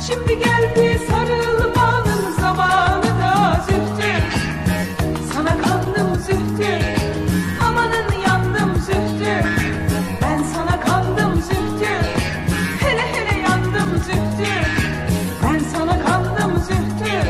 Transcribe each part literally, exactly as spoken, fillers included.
Şimdi geldi sarılmanın zamanı da Zühtü. Sana kandım Zühtü, amanın yandım Zühtü. Ben sana kandım Zühtü, hele hele yandım Zühtü. Ben sana kandım Zühtü.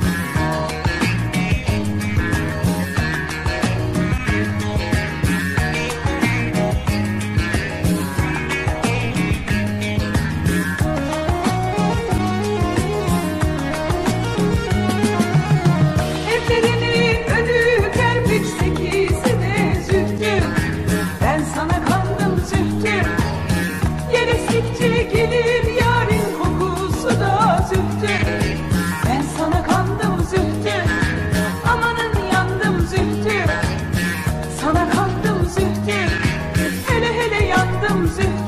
Evlerinin önü kerpiç, sekisi de Zühtü. Ben sana kandım Zühtü. Yer estikçe gelir yarın kokusu da Zühtü. Ben sana kandım Zühtü, amanın yandım Zühtü. Sana kandım Zühtü, hele hele yandım Zühtü.